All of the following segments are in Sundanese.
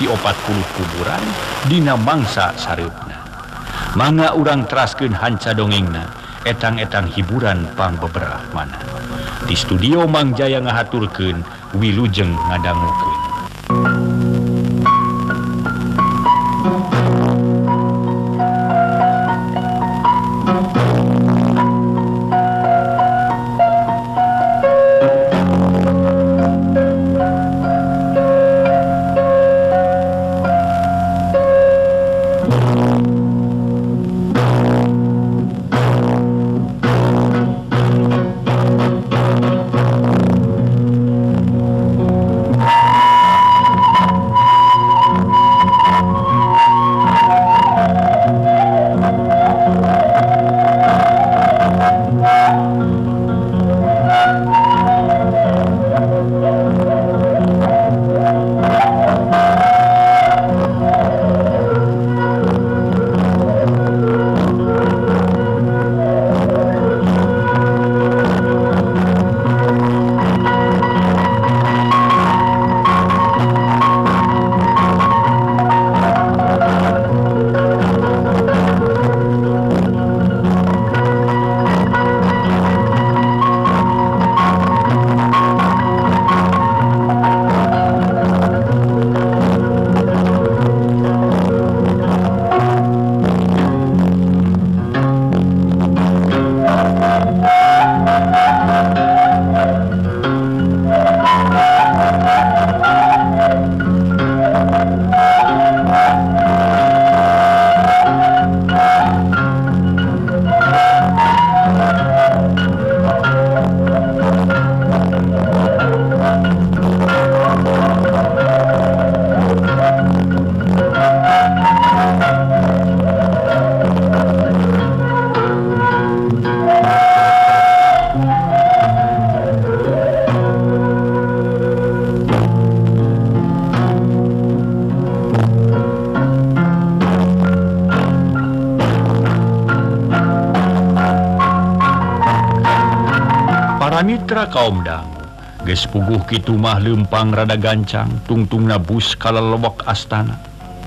nepi 40 kuburan dina mangsa sareupna. Mangga urang teraskeun hanca dongengna etang-etang hiburan pang beberapa mana. Di studio Mang Jaya ngahaturkeun, Wilujeng ngadangukeun. Mitra kaum dangu geus puguh kitu mah leumpang rada gancang tungtungna bus kalalewak astana.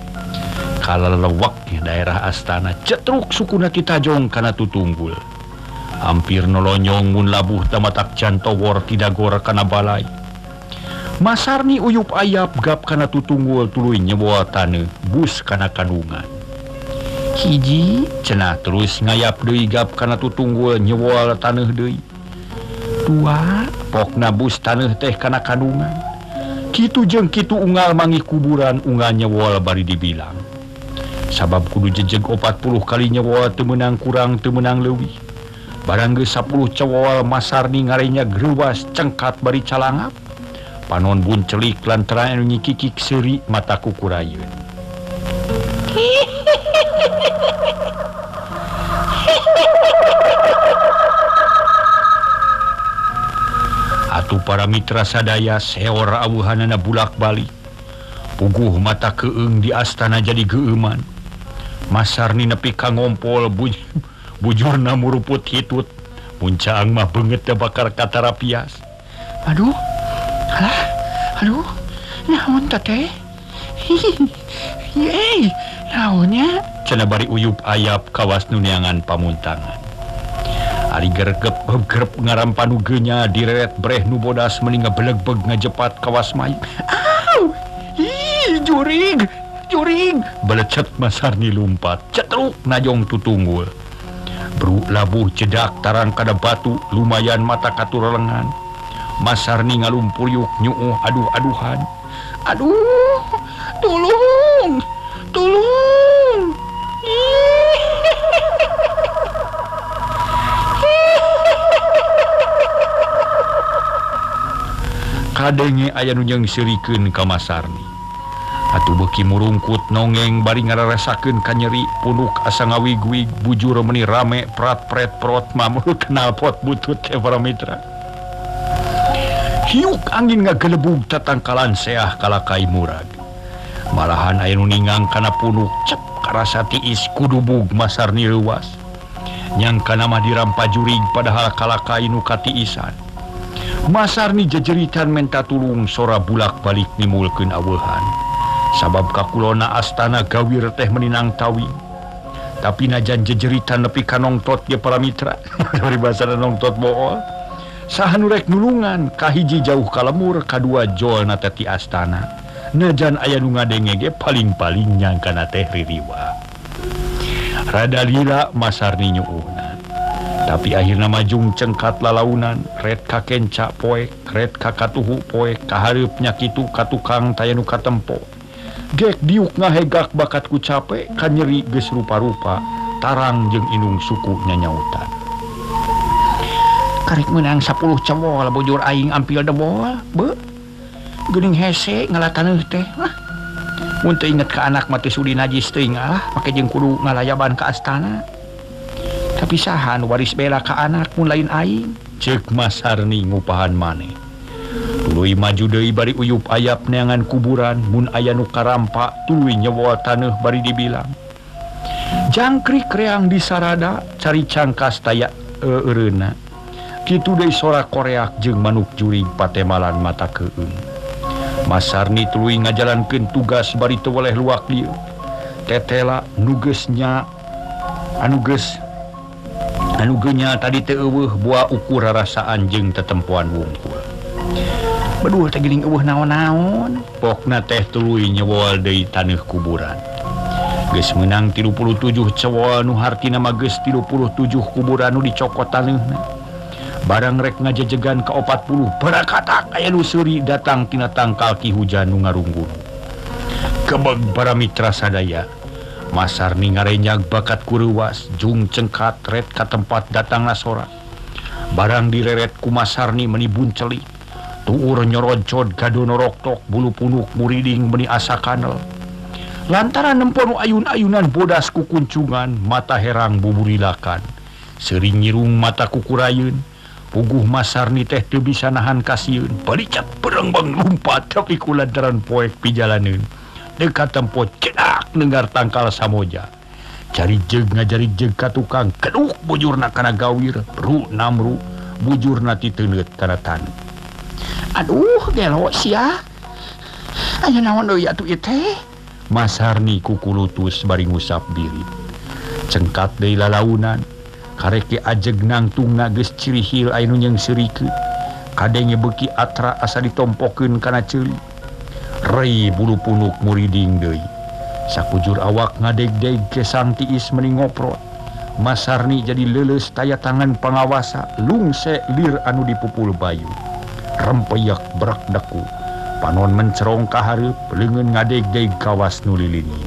Kalalewak daerah astana cetruk sukuna kitajong kana tutunggul. Hampir nolonyong mun labuh tamatak cantowor tidagor kana balai. Masarni uyup ayap gap kana tutunggul tuluy nyewa taneuh bus kana kandungan. Hiji cenah terus ngayap deui gap kana tutunggul nyewa taneuh deui. Dua, pokna bus taneuh teh kana kandungan. Kitu jeung kitu unggal mangih kuburan unggal nyewol bari dibilang. Sabab kudu jejeg 40 kali nyewol teu meunang kurang teu meunang leuwih. Barang geus 10 cewol Masarni ngarenya greuwas cengkat bari calangap. Panon bun celik lantaran anu nyikikik seuri mata kukurayeun. Atuh para mitra sadaya seor awuhanana bulak-balik. Puguh mata keung di astana jadi geuman. Masarni nepi ka ngompol bujurna muruput hitut. Muncaang mah beungeut teh bakal katarapias. Aduh. Alah. Aduh. Naon teh? Ye, naonnya? Cenah bari uyup ayap kawas nu neangan pamuntangan. Ari gerep ngarampanu geunya direret breh nu bodas mending ngabeleg-beg ngajepat kawas mayit. Aw! Ih, jurig! Belecet Masarni lumpat, cetruk najong tutunggul. Bru labuh cedak tarang kada batu lumayan mata katur lengan. Masarni ngalumpuyuk nyuuh aduh-aduhan. Aduh! Tolong! Kadenge aya nu nyengsirikeun ka Masarni. Atuh beuki murungkut nongeng bari ngararesakeun ka nyeri punuk asa ngawig-wig bujur meuni rame prat-pret prot mamul kenal pot butut teh para mitra. Hiuk angin ngagelebug tatangkalan seah kalakai murag. Malahan aya nu ningang kana punuk cep karasa tiis kudubug Masarni leuwas. Nyangkana mah dirampajurig padahal kalakai nu katiisan. Masarni jejeritan menta tulung sora bulak-balik nimulkeun aweuhan. Sabab kakulona astana gawir teh meninang tawi. Tapi najan jejeritan nepi ka nongtot ge para mitra. Dari bahasa nongtot bool. Saha nu rek nulungan kahiji jauh kalemur, kadua jolna teh ti astana. Najan aya nu ngadenge ge paling-paling nyangkana teh ririwa. Rada lila Masarni nyuuhna. Tapi akhirna majung cengkat lalaunan, red ka kenca poek, red ka katuhu poek, kahareup nya kitu ka tukang taya nu katempo. Gek diuk ngahegak bakat ku capek, kan nyeri geus rupa-rupa, tarang jeung inung suku nyanyautan. Karek menang 10 cewol bujur aing ampil debol, be. Geuning hese ngalataneuh teh. Mun teu inget ka anak mah teu sudi najis teuing make jeung kudu ngalayaban ka astana. Tapi saha nu waris bela ka anak mun lain aing? Ceuk Masarni ngupahan maneh. Tuluy maju deui bari uyup ayap neangan kuburan, mun aya nu karampa tuluy nyewol taneuh bari dibilang. Jangkrik reang di sarada cari cangkas taya eureuna. Kitu deui sorak koreak jeung manuk jurig patemalan mata keung. Masarni tuluy ngajalankeun tugas bari teu weleh luak lieu. Tetela nugesnya anu geunya tadi teu eueuh buah ukur rarasaan jeung tetempoan wungkul. Beduh teh geuning eueuh naon-naon. Pokna teh tuluy nyewol deui taneuh kuburan. Geus meunang 37 cewol nu hartina mah geus 37 kuburan nu dicokot taneuhna. Barang rek ngajejegan ke 40 berakatak aya nu seuri datang tina tangkal Ki Hujan nu ngarunggun. Kebeg para mitra sadaya, Masarni ngarenyag bakat kureuwas jung cengkat red ka tempat datangna sorak. Barang direret ku Masarni meuni bunceli, tuur nyoroncod gado noroktok bulu punuk muriding meuni asa kanel. Lantaran nempon ayun-ayunan bodas ku kuncungan, mata herang buburilakan. Sering nyirung mata kukurayeun. Puguh Masarni teh teu bisa nahan kasieun, balicat berengbang lumpat tapi kulantaran poek pijalaneun. Dekat tempo cedak nenggar tangkal samoja. Cari jeg ngajari jeg ka tukang, keduk bujurna kana gawir, ru namru, bujurna ti teuneut kana tanu. Aduh, gelo sia. Aya naon deui atuh ieu teh? Masarni kukulutus bari ngusap diri. Cengkat deui lalaunan. Kareke ajeg nangtungna geus cirihil aya nu nyeungsirikeun. Kadenge beuki atra asa ditompokeun kana ceuli. Rei bulu punuk muriding deui. Sakujur awak ngadeg-deg ke sang tiis meuni ngoprot. Masarni jadi leuleus taya tangan pangawasa, lungse lir anu dipupul bayu. Rempeyak berak deku. Panon mencerong ka hareup, leungeun ngadeg-deg kawas nu lilini.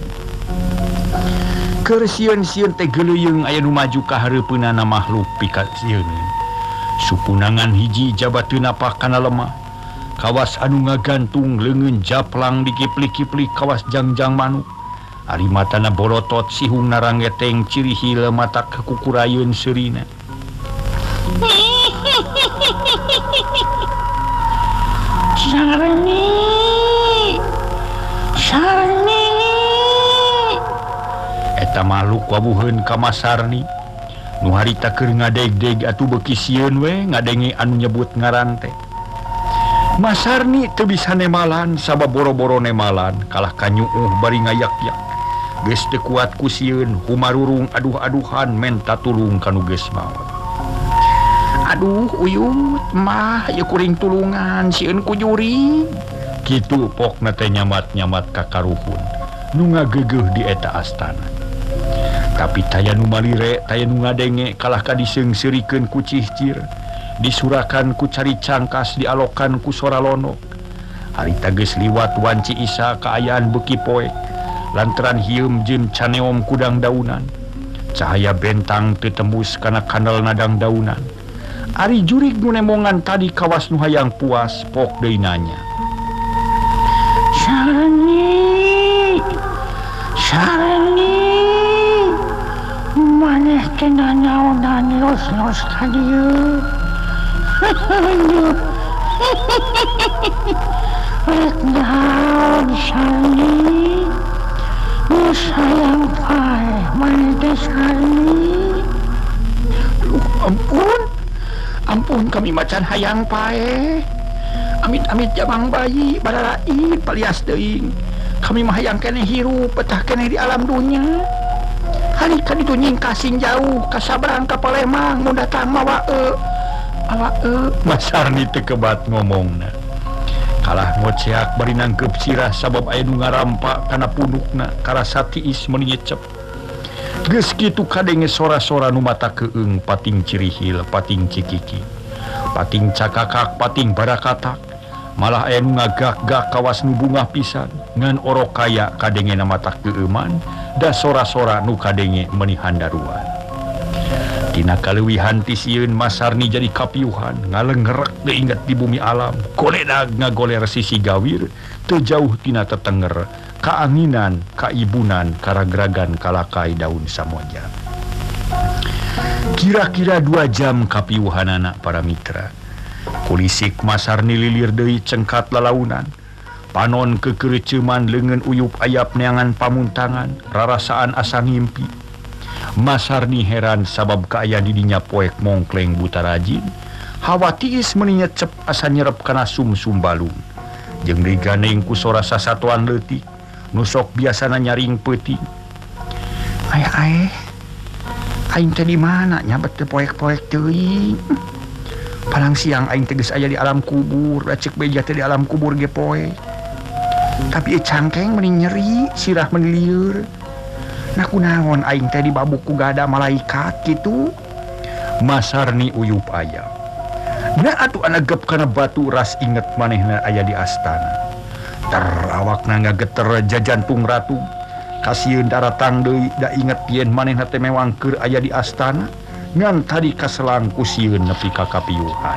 Keur sieun-sieun teh geuleuyeng aya nu maju ka hareupeunana makhluk pikasieun. Supunangan hiji jabateun apa kana lemah. Kawas anu ngagantung leungeun japlang dikiplik-kiplik kawas jangjang manuk. Ari matana borotot sihung naranggeteng cirihil mata kekukurayeun seurina. Sarni. Eta makhluk wabuheun ka Masarni. Nu harita keur ngadeg-deg atuh beuki sieun we ngadenge anu nyebut ngaran teh. Masarni teu bisa nemalan sabab boro-boro nemalan kalah kanyuuh bari ngayak-yak. Geus teu kuat ku sieun humarurung aduh-aduhan menta tulung kanu geus maot. Aduh uyut mah ieu kuring tulungan sieun ku juri. Kitu pokna teh nyamat-nyamat ka karuhun nu ngageugeuh di eta astana. Tapi taya nu malire, taya nu ngadenge kalah ka diseungsirikeun ku cihcir, disurakan ku cari cangkas, dialokan ku sora lonok. Harita geus liwat wanci isa kaayaan beuki poek, lantaran hieum jeung caneom kudang daunan. Cahaya bentang teu tembus kana kandel nadang daunan. Ari jurig nu nemongan tadi kawas nu hayang puas, pok deui nanya. Sarni. Maneh teh nanyaonan los-los ka dieu. Rek naon Sarni? Nu sayang pae maneh teh Sarni. Ampun kami macan hayang pae. Amit-amit jabang bayi badarai palias teuing. Kami mah hayang keneh hirup betah keneh di alam dunia. Halika ditu nying kasing jauh kasabrang ka Palembang mun datang mawa Mas Arni teu kebat ngomongna. Kalah ngoceak bari nangkep sirah sabab aya nu ngarampa kana pundukna karasa tiis meuni nyecep. Geus kitu kadenge sora-sora nu mata keung pating cirihil pating cikiki. Pating cakakak pating barakatak. Malah aya nu ngagak-gak kawas nu bungah pisan ngan orok kaya kadenge na mata keeuman da sora-sora nu kadenge meuni handaruan. Tina kaleuwihan ti sieun Mas Arni jadi kapiuhan ngalenggerek teu inget di bumi alam goledag ngagoler sisi gawir teu jauh tina tetenger kaanginan kaibunan karagragan kalakai daun samoja. Kira-kira 2 jam kapiuhanana para mitra. Kulisik Mas Arni lilir deui cengkat lalaunan. Panon kekereceman leungeun uyup ayap neangan pamuntangan rarasaan asa ngimpi. Mas Arni heran sabab kaaya di dinya poek mongkleng buta rajin. Hawa tiis meuni nyecep asa nyerep kana sumsum balung. Jeung digandeng ku sora sasatuan leutik nu sok biasana nyaring peuting. Ae aing teh di mana nya bete poek-poek teuing. Palang siang aing teh geus aya di alam kubur, cek beja teh di alam kubur ge poe. Tapi cangkeng meuni nyeri, sirah meuni lieur. Nah kunaon aing teh dibabuk ku gada malaikat kitu? Mas Arni uyup aya. Na atuh anagep kana batu ras inget manehna aya di astana. Awakna ngageter jajantung ratu. Kasieun daratang deui da inget yen manehna teh mewang keur aya di astana. Ngan tadi kaselang ku sieun nepi ka kapiuhan.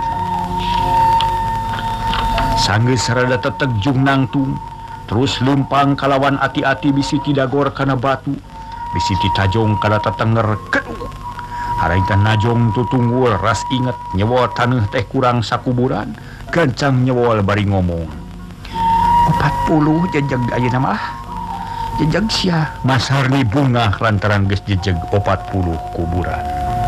Sanggeus rada tetegjung nangtung, terus lempang kalawan ati-ati bisi tidagor kana batu, bisi titajong kana tetenger keduk. Haraitan najong tutunggul ras inget nyewol taneuh teh kurang sakuburan, gancang nyewol bari ngomong. 40 jejeg ayeuna mah. Jejeg sia. Mas Arni bungah lantaran geus jejeg 40 kuburan.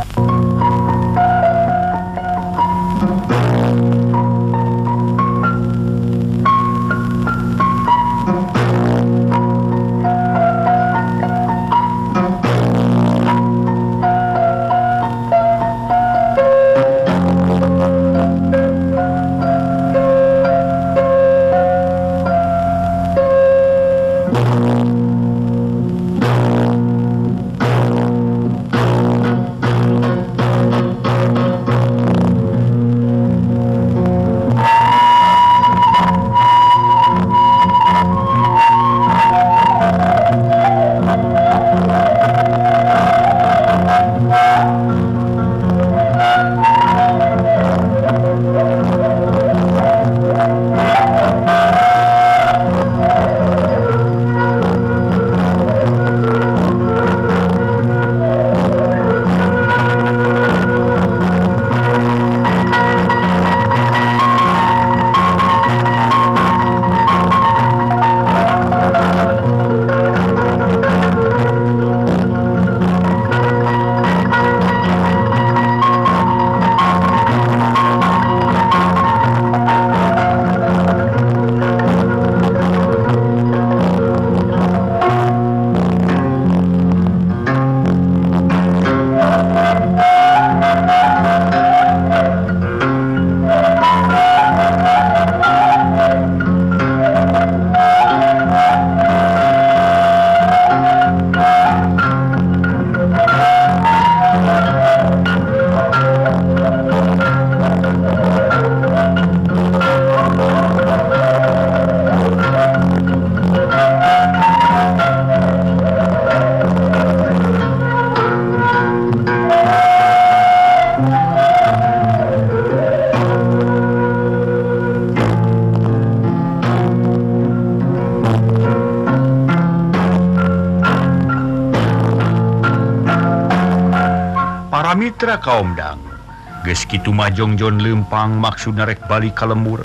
Mitra kaum dangu geus kitu majongjon lempang maksudna rek balik ka lembur.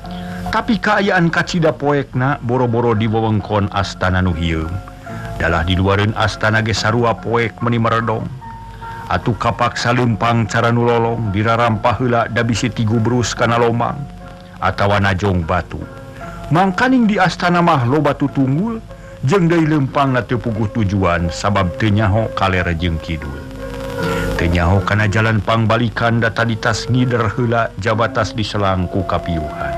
Tapi kaayaan kacida poekna boro-boro di wewengkon astana nu hieum. Dalah di luareun astana ge sarua poek meuni meredong. Atuh kapaksa lempang cara nu lolong dirarampah heula da bisi tigubrus kana lomang atawa najong batu. Mangkaning di astana mah loba tutunggul jeung deui lempangna teu puguh tujuan sabab teu nyaho kalere jeung kidul. Teu nyaho kana jalan pangbalikan da tadi tas ngider heula jabatas diselang ku kapiuhan.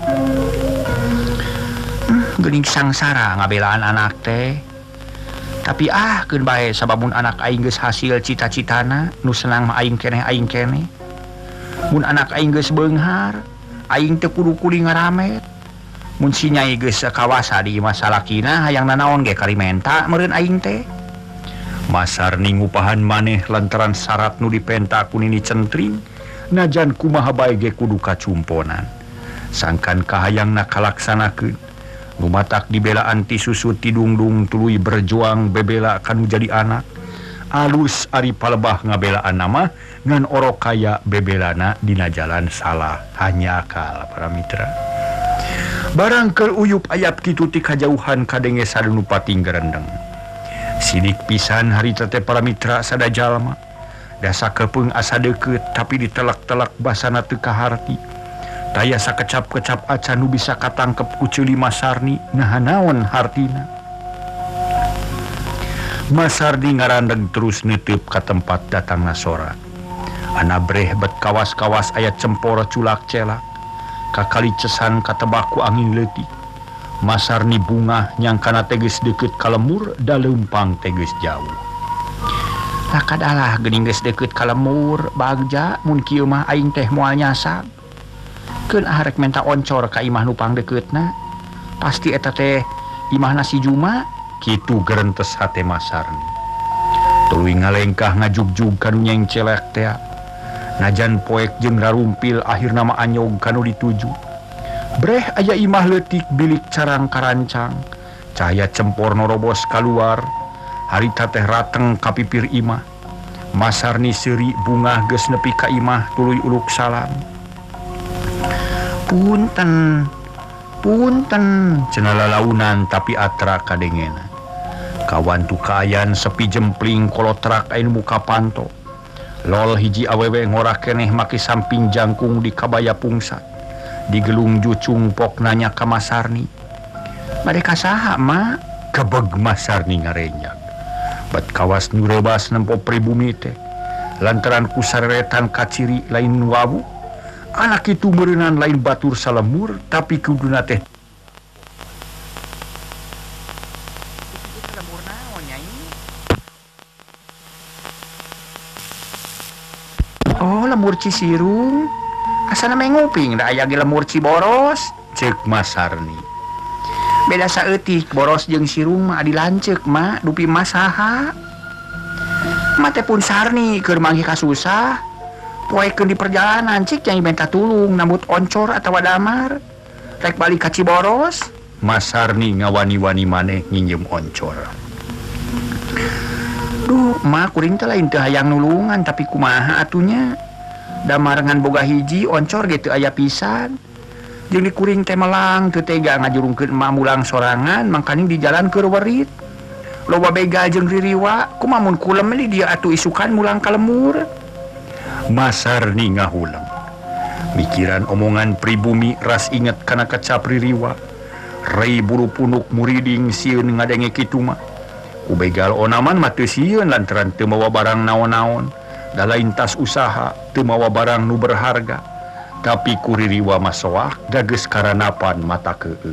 Geuning sangsara ngabelaan anak teh. Tapi keun bae sabab mun anak aing geus hasil cita-citana nu senang mah aing keneh. Mun anak aing geus beunghar, aing teu kudu kuring ngaramet. Mun si nyai geus kawasa di masa lakina hayang nanaon ge karimenta meureun aing teh. Masarni ngupahan maneh lantaran syarat nu dipenta ku nini centring, najan kumaha bae ge kudu kacumponan. Sangkan kahayangna kalaksanakeun. Lumatak dibelaan ti susut ti dungdung tuluy berjuang bebela kanu jadi anak. Alus ari palebah ngabelaan nama ngan orok kaya bebelana dina jalan salah hanya akal para mitra. Barang keur uyup ayap kitu ti kajauhan kadenge sadunu pating gerendeng. Sidik pisan harita teh para mitra sada jalma. Da sakepeung asa deukeut tapi ditelak-telak basana teu kaharti. Daya sakecap-kecap acan nu bisa katangkep ku ceuli Masarni nahanaon hartina. Masarni ngarandeg terus neuteup ka tempat datangna sora. Anabreh bet kawas-kawas aya cempora culak celak. Kakali cesan katebak ku angin leutik. Masarni bunga nyangkana teges deukeut ka lemur da leumpang teges jauh. Lakadalah geuning geus deukeut ka lemur bagja mun kieu mah aing teh moal nyasab. Keun arek menta oncor ka imah nu pangdekeutna. Pasti eta teh imahna si Juma, kitu gerentes hate Masarni. Tuluy ngalengkah ngajugjug kanu nyeng celek teh. Najan poek jeung rarumpil akhirna mah anyog kanu dituju. Breh aya imah leutik bilik carang karancang. Cahaya cempor norobos kaluar. Harita teh rateng ka pipir imah. Masarni seuri bunga geus nepi ka imah tuluy uluk salam. Punten cenah lalaunan tapi atra kadengena. Kawan tukayan sepi jempling kolotrak ain muka panto. Lol hiji awewe ngorak keneh make samping jangkung di kabaya pungsat. Digelung jucung pok nanya ka Masarni. Bade ka saha mak? Kebeg Masarni ngarenyak. Bet kawas nu rebas nempo pribumi teh. Lantaran kusareretan kaciri lain wawu. Anak itu meureunan lain batur salemur tapi kuduna teh oh lemur Cisirung asana menguping da aya ge lemur Ciboros ceuk Masarni. Beda saeutik boros jeung Sirung mah dilanceuk mah dupi mah saha mate pun Sarni keur manggih kasusah. Poekeun di perjalanan cik yang minta tulung nambut oncor atawa damar rek balik ka Ciboros. Masarni ngawani-wani maneh nginjem oncor. Duh mah kuring teh lain teu hayang nulungan tapi kumaha atunya. Damar ngan boga hiji oncor ge teu aya pisan. Jeung di kuring teh melang teu tega ngajurungkeun emak mulang sorangan mangkaning di jalan keur werit. Loba begal jeung ririwa kumaha mun kulem li dia atuh isukan mulang ka lemur. Masarni ngahulang. Mikiran omongan pribumi ras inget kana kecap ririwa. Rei buru punuk muriding sieun ngadenge kitu mah. Kubegal onaman mah teu sieun lantaran teu mawa barang naon-naon. Da lain tas usaha teu mawa barang nu berharga. Tapi ku ririwa mah soak da geus karanapan mata keung.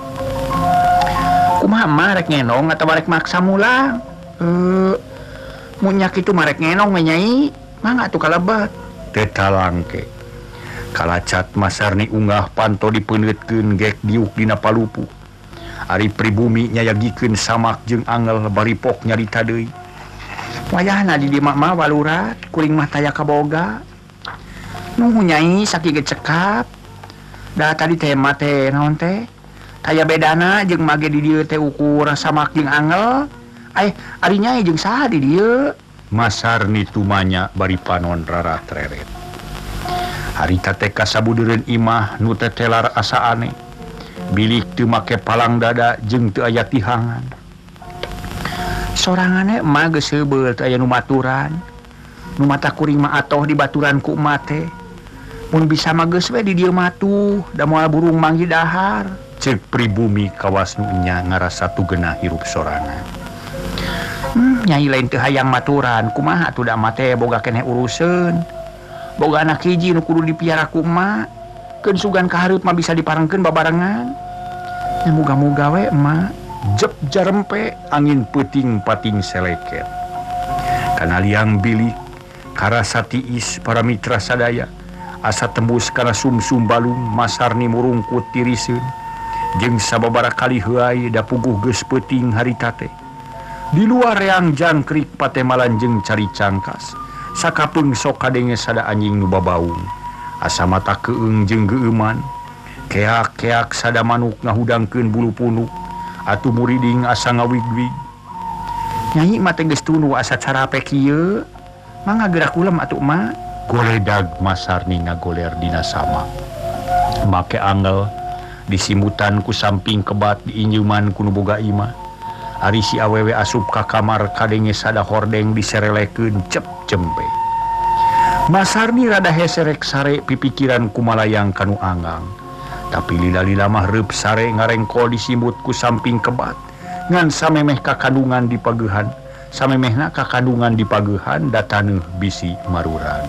Kumaha mah rek ngenong atawa rek maksa mulang? Mun nya kitu mah rek ngenong we nyai. Mangga tuh kalebet tetalangke. Kalacat Masarni unggah panto dipeungeutkeun gek diuk dina palupu. Ari pribumi nyayagikeun samak jeung angel baripok nyarita deui. Wayahna di dieu mah walurat kuring mah taya kaboga. Nuhun nyai sakieu cekap. Da tadi teh mah teh naon teh? Taya bedana jeung mage di dieu teh ukur samak jeung angel. Ari nyai jeung saha di dieu? Masarni tumanya bari panon rarat-reret. Harita teh kasabudeureun imah nu teh telar asa aneh. Bilik teu make palang dada jeung teu aya tihangan. Sorangane emah geus heubeul teu aya nu maturan. Nu mata kuring mah atoh di baturan ku emah teh. Mun bisa mah geus we di dieu matuh, da moal burung manggi dahar, cek pribumi kawasnunya ngarasa tugenah hirup sorangan. Nyai lain teu hayang maturan, kumaha atuh da mate boga keneh uruseun. Boga anak hiji nu kudu dipiara ku emak. Keun sugan kahareup mah bisa diparengkeun babarengan. Nya muga-muga we emak. Jep jarempe angin peuting pating seleket. Kana liang bilik karasa tiis para mitra sadaya asa tembus kana sumsum balung masarni murungkut tiriseun jeung sababaraha kali heuai da puguh geus peuting harita teh. Di luar reang jangkrik patemalan jeung cari cangkas sakapeung sok kadenge sada anjing nu babaung asa mata keung jeung geueuman keak-keak sada manuk ngahudangkeun bulu punuk atuh muriding asa ngawig-wig. Nyai mah teh geus tunu asa carape kieu. Mangga gerak ulem atuh emak. Goledag masarni ngagoler dina sama. Make angel disimutan ku samping kebat diinjuman ku nu boga imah. Ari si awewe asup ka kamar kadenge sada hordeng diserelekeun cep cempe. Masarni rada heserek sare pipikiran ku malayang kanu anggang. Tapi lila-lila mah reup sare ngarengkol disimut ku samping kebat. Ngan samemeh kakandungan di pageuhan. Samemehna kakandungan di pageuhan dataneuh bisi maruran.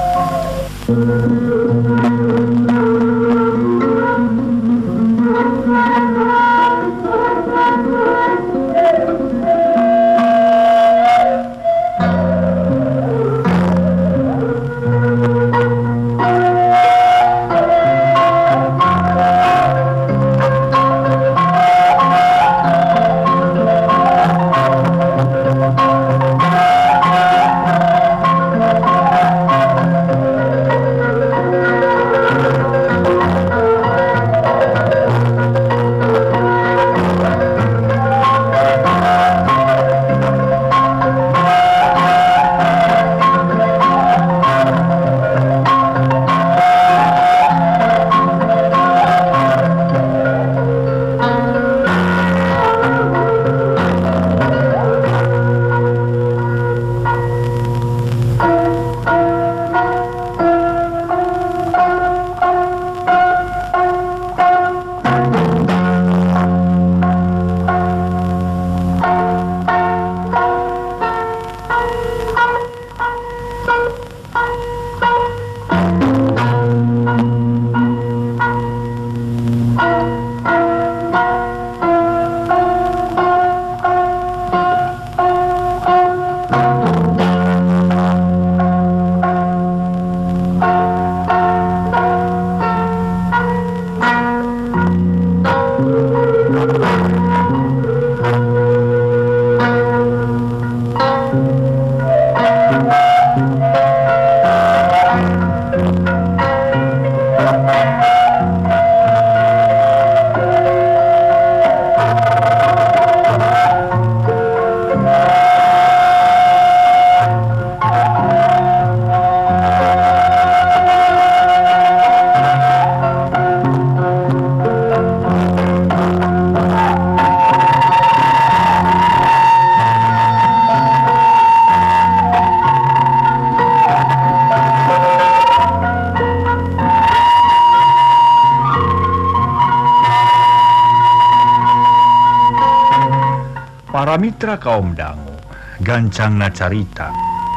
Para mitra kaum dangu gancangna carita.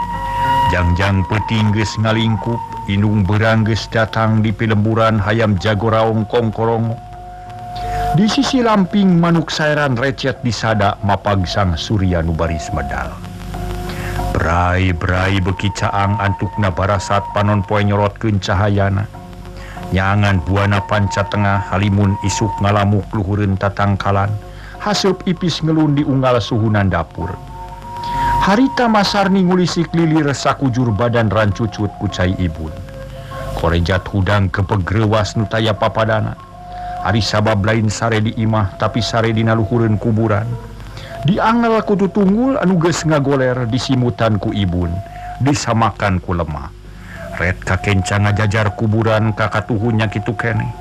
Jangjang peuting geus ngalingkup, indung beurang geus datang di pilemburan hayam jagoraong kongkorongo. Di sisi lamping manuk saeran recet disada mapagsang surya nu baris medal. Berai-berai beki caang antukna barasat panon poe nyorotkeun cahayana. Nyangan buana panca tengah halimun isuk ngalamuk luhureun tatangkalan. Haseup ipis ngelun di unggal suhunan dapur. Harita masarni ngulisik lilir sakujur badan rancucut ku cai ibun. Korejat hudang kepegrewas nu taya papadana. Ari sabab lain sare di imah tapi sare dina luhureun kuburan. Diangel ku tutunggul anu geus ngagoler disimutan ku ibun, disamakan ku lemah. Red kakencang ngajajar kuburan kakatuhunnya kitu keneh.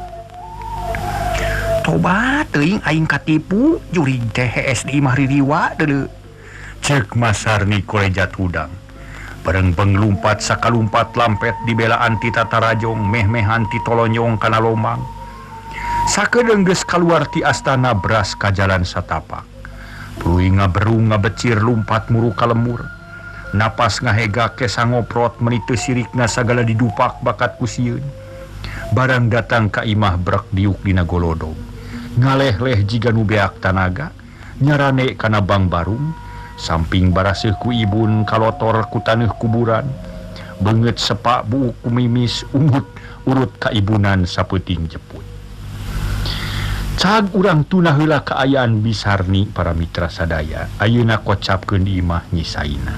Tobat teuing aing katipu jurig teh hees di imah ririwa deuleu. Cek masarni korejat hudang. Bareng penglumpat sakalumpat lampet di belaan ti tatarajong meh-mehan ti tolonyong kana lomang. Sakedeung geus kaluar ti astana beras ka jalan satapak. Puluy ngaberung ngabecir lumpat muru ka lemur. Napas ngahega kesa ngoprot meniteu sirikna sagala didupak bakat ku sieun. Barang datang ka imah brek diuk dina golodog. Ngaleh-leh jiga nu beak tanaga, nyarane kana bang barung, samping baraseuh ku ibun kalotor ku taneuh kuburan. Beungeut sepak buuk ku mimis umut urut ka ibunan sapeuting jeput. Cag urang tuna heula kaayaan Bisarni para mitra sadaya, ayeuna kocapkeun di imah Nyi Saina.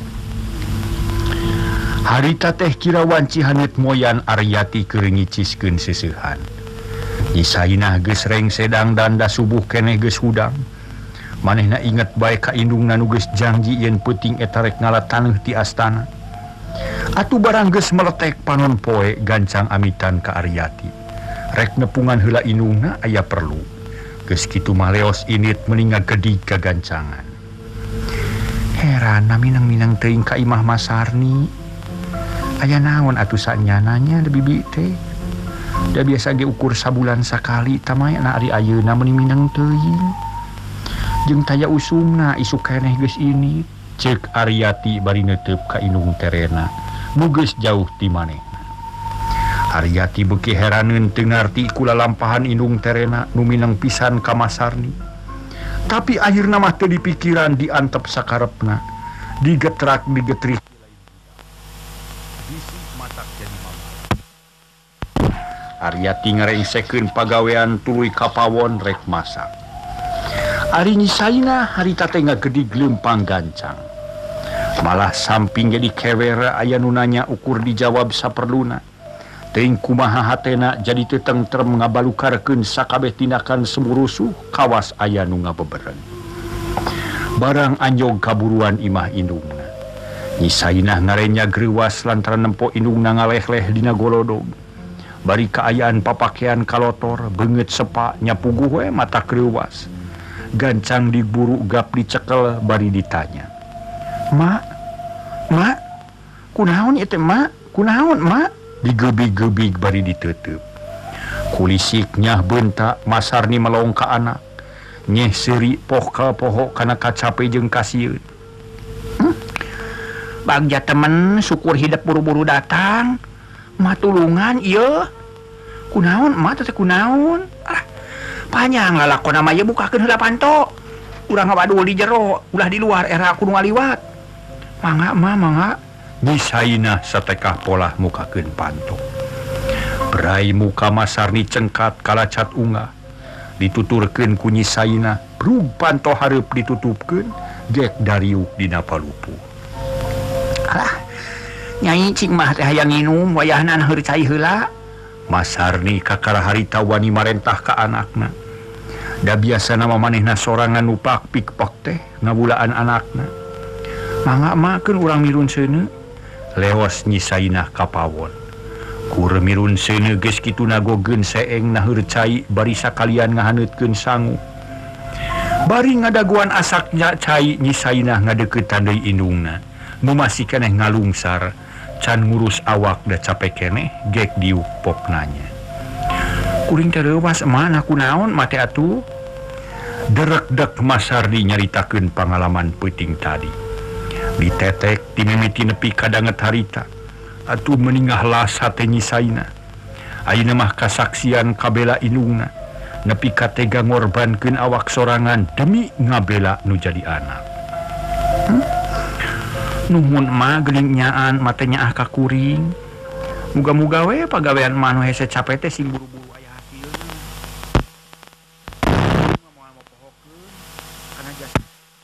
Harita teh kirawan Cihaneut moyan Aryati keur ngiciskeun seseuhan. Nyi Sainah geus reng sedang danda subuh keneh geus hudang. Manehna inget bae ka indungna nu geus janji yen peuting eta rek ngalataneuh ti astana. Atuh barang geus meletek panon poe gancang amitan ka Aryati. Rek nepungan heula indungna aya perlu. Geus kitu mah leos init meninga gedig kagancangan. Heran minang-minang teuing ka imah Masarni. Aya naon atuh sanyananya da bibi teh? Da biasa ge ukur sabulan sakali tamayana ari ayeuna meuni minang teuing. Jeung taya usumna isuk keneh geus ini, ceuk Aryati bari neuteup ka indung terena nu geus jauh ti manehna. Aryati beuki heraneun teu ngarti kula lampahan indung terena nu minang pisan ka Masarni. Tapi akhirna mah teu dipikiran diantep sakarepna, digetrak digetrik. Aryati ngarengsekeun pagawean tuluy kapawon rek masak. Ari Nyi Saina harita teh ngagedig leumpang gancang. Malah samping jadi kewer aya nu nanya ukur dijawab saperluna. Teuing kumaha hatena jadi teu tentrem ngabalukarkeun sakabeh tindakan semurusuh kawas aya nu ngabebereng. Barang anjog kaburuan imah indungna. Nyi Sainah ngarenya greuwas lantaran nempo indungna ngaleh-leh dina golodog. Bari kaayaan papakean kalotor, beungeut sepa nyapuguh we mata kreuwas. Gancang diburu gap dicekel bari ditanya. Mak, kunaon ieu teh mak? Kunaon mak? Digebig-gebig bari diteuteub. Kulisik nyah beunta Masarni melong ka anak. Nyeh seuri poh ka poho kana kacape jeung kasieun. Bagja temen syukur hidup buru-buru datang. Matulungan ieu. Kunaon emak teh kunaon? Panjang lalakon ama ieu bukakeun heula panto. Urang ngabadul di jero, ulah di luar era kudu ngaliwat. Mangga emak, mangga. Nyi Sainah satekah polah mukakeun panto. Berai muka Masarni cengkat kalacat unggah. Dituturkeun ku Nyi Sainah, brug panto hareup ditutupkeun, gek dariuk dina palupu. Alah, Nyai cing mah teh hayang nginum wayahna heureut cai heula. Masarni kakara harita wani marentah ka anakna. Da biasana manehna sorangan nu pakpik-pak teh ngabulaan anakna. Mangga makeun urang mirun seuneu. Leos Nyi Sainah kapawon. Kur mirun seuneu geus kitu nagogeun seeng na heureut cai bari sakalian ngahaneutkeun sangu. Bari ngadaguan asaknya cai Nyi Sainah ngadeuketan deui indungna. Nu masih keneh ngalungsar, can ngurus awak da capek keneh gek diuk pok nanya. Kuring teh leuwas emak na kunaon mate atuh? Derek-dek Masarni nyaritakeun pangalaman peuting tadi. Ditetek dimimiti nepi kadanget harita. Atuh meningah las hate Nyi Sainah. Ayeuna mah kasaksian kabela indungna, nepi ka tega ngorbankeun awak sorangan demi ngabela nu jadi anak. Nuhun emak geuning nyaan mate nyaah ka kuring. Muga-muga we pagawean emak nu hese capek teh sing buru-buru aya hasilna. Moal mopohokeun kana jasa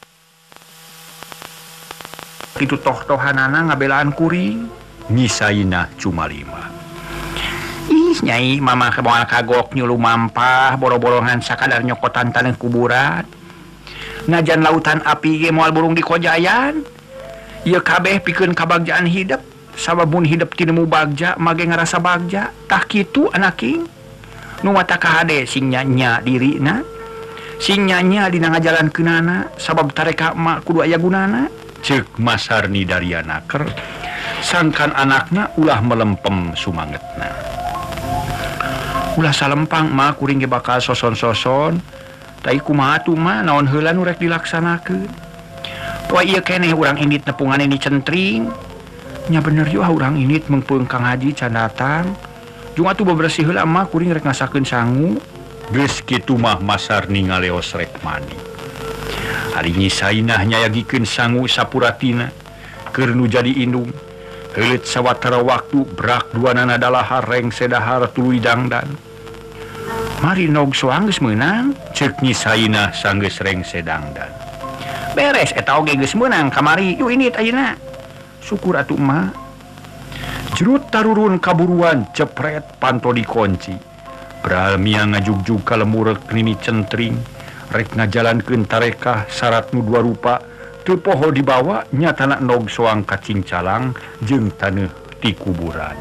kitu toh-tohanana ngabelaan kuring. Nyi Sainah cuma 5. Ih Nyai mama moal kagok nyulu mampah boro-borongan sakadar nyokotan taneuh kuburan. Najan lautan api ge moal burung di kojayan. Ieu kabeh pikeun kabagjaan hidup. Sabab mun hidup ti nemu bagja mage ngarasa bagja. Tah kitu anaking. Nu mata kahade sing nya dirina. Sing nya dina ngajalankeunana sabab tareka emak kudu aya gunana. Ceuk Masarni Daryanaker. Sangkan anakna ulah melempem sumangetna. Ulah salempang mah kuring ge bakal soson-soson. Tai kumaha tuh mah naon heula nu rek dilaksanakeun. Poe ieu keneh urang indit nepungan ini centring. Nya bener yo urang indit mengpeung Kang Haji can datang. Jung atuh bebersih heula mah kuring rek ngasakeun sangu. Geus kitu mah Masarni ngaleos rek mani. Ari Nyi Sainah nyayagikeun sangu sapuratina keur nu jadi indung. Heuleut sawatara waktu brak duanana dalahar rengse dahar tuluy dangdan. Mari nog soang geus meunang, ceuk Nyi Sainah sanggeus rengse dangdan. Beres eta oge geus meunang kamari yu indit ayeuna. Syukur atuh mah. Jerut tarurun kaburuan cepret panto dikunci. Beral mia ngajugjug ka lemurek nini centring. Rek ngajalankeun tarekah syarat nu dua rupa. Teu poho dibawa nyatana nog soang kacing calang jeung taneuh ti kuburan.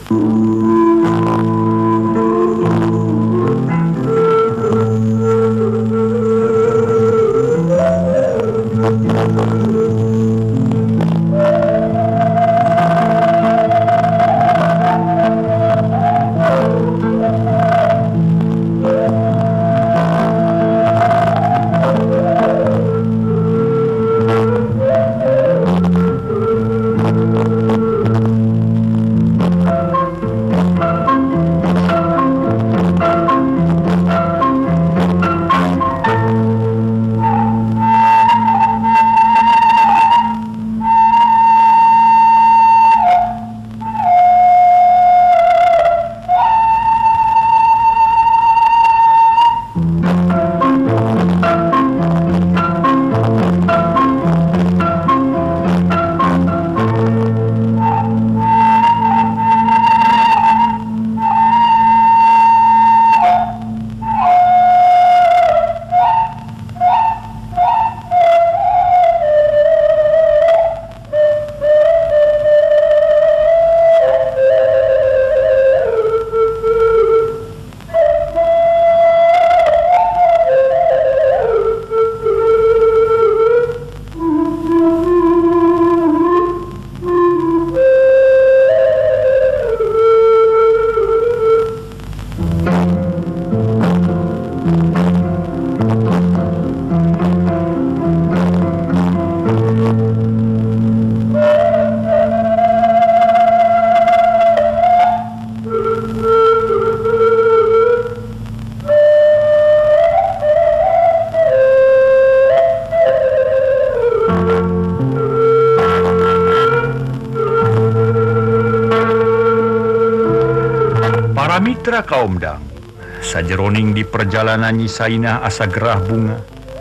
Mitra kaum dang, sajeroning di perjalanan Nyi Sainah asa gerah bunga,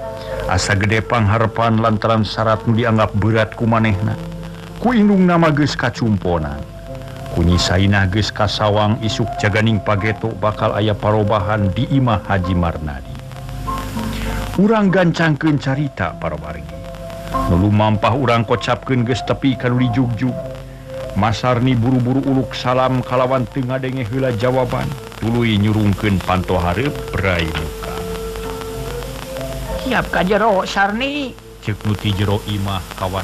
asa gede pangharepan lantaran syarat nu dianggap berat ku manehna. Ku indung nama geus kacumponan. Ku Nyi Sainah geus kasawang isuk jaganing pageto bakal aya parobahan di imah Haji Marnadi. Urang gancangkeun carita parobargi. Nu lumampah urang kocapkeun geus tepi kanu dijugjug. Masarni buru-buru uluk salam kalawan teu ngadenge heula jawaban, tuluy nyurungkeun panto hareup berai muka. Siap ka jero Sarni, ceuk nu ti jero imah kawat.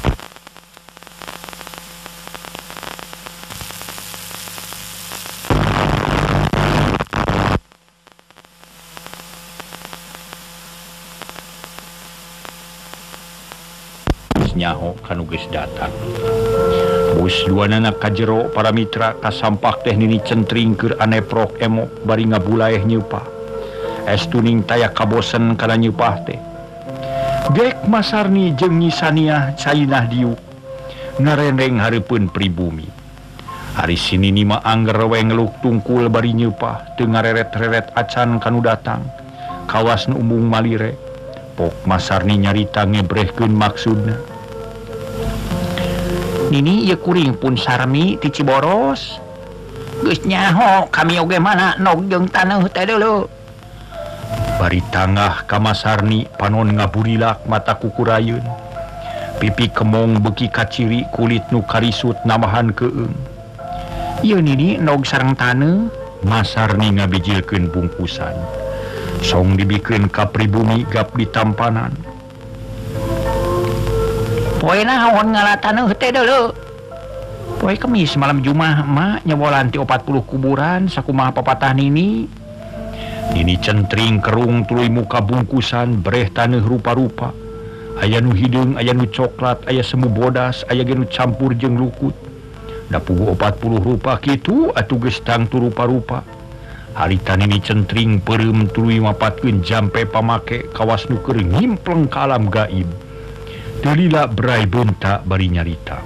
Nyaho kanu geus datang. Bus duanana ka jero para mitra kasampak teh nini centring keur aneprok emok bari ngabulaeh nyeupah. Estuning taya kabosen kana nyeupah teh. Gek Masarni jeung Nyi Sainah diuk ngarendeng hareupeun pribumi. Hari sinini mah angger we ngeluk tungkul bari nyeupah teu ngareret-reret acan kanu datang. Kawas nu umbung malire. Pok Masarni nyarita ngebrehkeun maksudna. Nini ieu kuring pun sarmi ti Ciboros. Geus nyaho kami oge mana nog jeung taneuh teh deuleu. Bari tangah ka Masarni panon ngaburilak mata kukurayeun. Pipi kemong beuki kaciri kulit nu karisut namahan keueung. Ieu Nini nog sareng taneuh. Masarni ngabijilkeun bungkusan. Song dibikeun ka pribumi gap ditampanan. Poe naon ngalataneuh teh deuleu. Poe Kemis malam Jumat mak nyewolan ti 40 kuburan sakumaha papatah Nini. ini centring kerung tuluy muka bungkusan breh taneuh rupa-rupa aya nu hideung aya nu coklat aya semu bodas aya ge nu campur jeung lukut da puguh 40 rupa kitu atuh geus tangtu rupa-rupa harita ini centring peureum tuluy mapatkeun jampe pamake kawas nu keur ngimpleng ka alam gaib teu lila berai beunta bari nyarita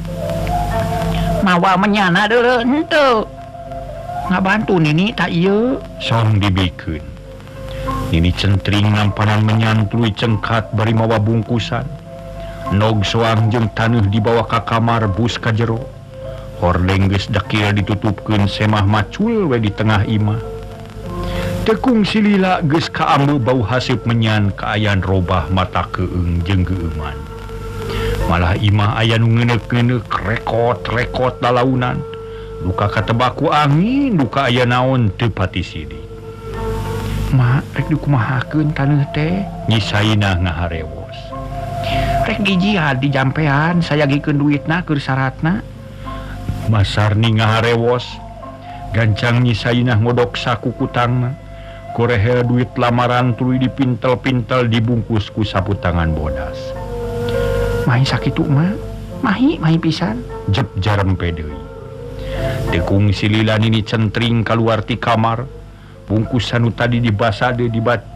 mawa menyana deuleu henteu ngabantu nini tak ieu song dibikeun nini centring nampanan menyan tuluy cengkat bari mawa bungkusan nog soang jeung taneuh dibawa ka kamar bus ka jero hordeng geus dakil ditutupkeun semah macul we di tengah imah tekung silila geus kaambu bau haseup menyan kaayan robah mata keung jeung geuman malah imah aya nu ngeuneuk-ngeuneuk rekot-rekot lalaunan duka katebak ku angin duka aya naon teu pati sidi mak rek dikumahakeun taneuh teh nyisaina ngaharewos rek gijian di jampean saya gikeun duitna keur syaratna Masarni ngaharewos gancang nyisaina ngodok saku kutangna kurehe duit lamaran tuluy dipintel-pintel dibungkus ku sapu tangan bodas mahi sakitu mah mahi pisan jep jarempe deui tekung silila nini centring kaluar ti kamar bungkusan nu tadi dibasa deui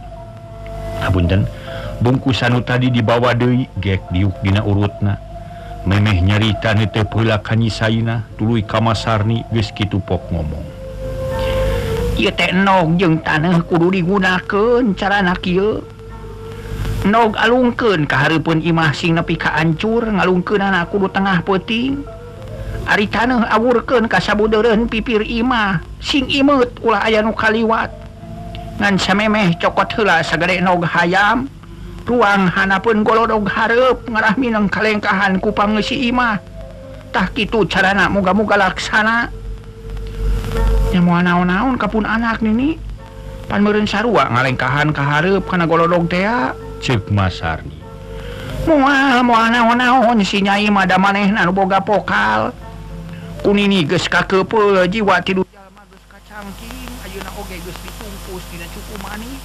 bungkusan nu tadi dibawa deui gek diuk dina urutna memeh nyarita nu teu heula ka nyisaina tuluy ka Masarni geus kitu pok ngomong ieu teh nog jeung taneuh kudu digunakeun carana kieu nog alungkeun ka hareupeun imah sing nepi ka ancur ngalungkeunana kudu tengah peuting ari taneuh awurkeun ka sabudeureun pipir imah sing imeut ulah aya nu kaliwat ngan samemeh cokot heula sagede nog hayam ruang hanapeun golodog hareup ngarah mineng kalengkahan ku pangeusi imah tah kitu carana moga-moga laksana nya moal naon-naon kapun anak nini pan meureun sarua ngalengkahan ka hareup kana golodog teh ceuk Masarni moal naon-naon si nyai mah da manehna nu boga pokal kunini geus kakeupeuh jiwa tilu jalma geus kacangking ayeuna oge geus ditungkus dina cuku manis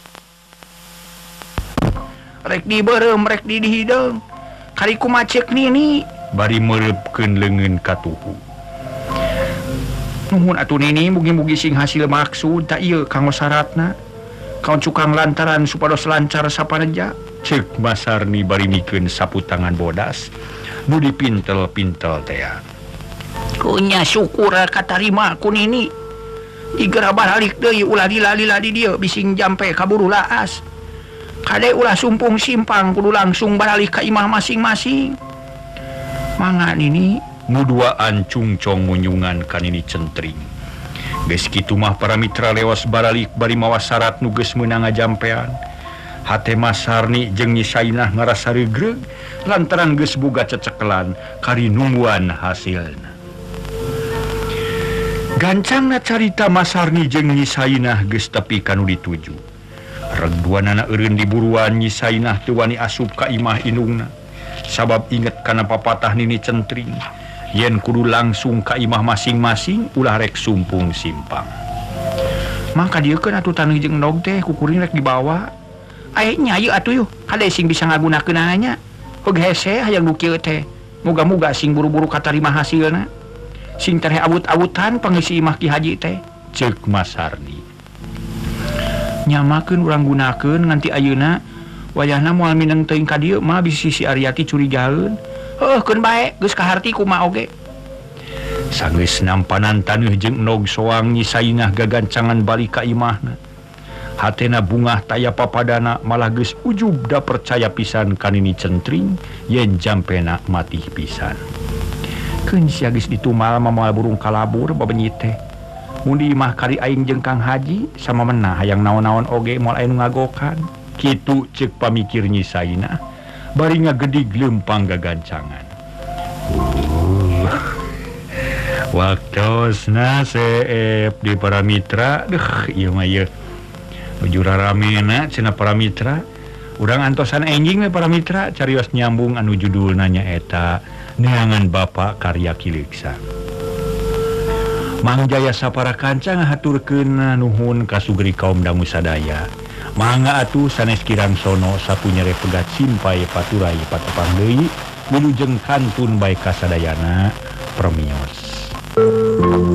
rek dibeureum rek dihideung kali kumaha ceuk nini bari meureupkeun leungeun ka tuhu nuhun atuh nini mugi-mugi sing hasil maksud tak ieu kanggo syaratna kaon cukang lantaran supados lancar sapareja ceuk Masarni bari mikeun sapu tangan bodas nu dipintel-pintel teh kunya syukur katarima ku nini digera balik deui ulah lila-lila di dieu bising jampe kaburu laas kade ulah sumpung simpang kudu langsung balik ka imah masing-masing mangga nini nuduaan cungcong munyungan ka nini centring geus kitu mah para mitra lewas baralik bari mawa syarat nu geus meunang ngajampean hate Masarni jeung nyisaina ngarasa regreg lantaran geus boga cecekelan kari nungguan hasilna gancangna carita Masarni jeung nyisaina geus tepi kanu dituju reg duanana eureun diburuan nyisaina teu wani asup ka imah indungna sabab inget kana papatah nini centring yen kudu langsung ka imah masing-masing ulah rek sumpung simpang maka dieukeun atuh taneuh jeung nog teh kukuring rek dibawa aya nyai atuh yuh kade sing bisa ngagunakeunana heug hese hayang nu kieu teh moga-moga sing buru-buru katarima hasilna sing terhe awut-awutan pangeusi imah Ki Haji teh ceuk Masarni nyamakeun urang gunakeun nganti ayeuna wayahna moal mineng teuing ka dieu mah bisi si Aryati curigaeun keun bae geus kaharti kumaha oge sanggeus nampanan taneuh jeung nog soang nyisainah gagancangan balik ka imahna hatena bungah taya papadana malah geus ujub da percaya pisan ka nini centring yen jampena matih pisan keun sia geus ditumal moal burung kalabur babenyit teh mun di imah kari aing jeung Kang Haji sama menah hayang naon-naon oge moal aya nu ngagokan kitu ceuk pamikir nyisaina bari ngagedig leumpang gagancangan waktosna seep di para mitra ieu mah ieu ujura ramena cenah para mitra urang antosan enjing we para mitra carios nyambung anu judulna nya eta Neangan Bapak Karya Kiliksa Mangjaya para kancang haturkeun nuhun ka sugri kaum dangu sadaya. Mangga atuh sanes kirang sono sapunyere pegat simpai paturai patepang deui wilujeng kantun bae kasadayana permios.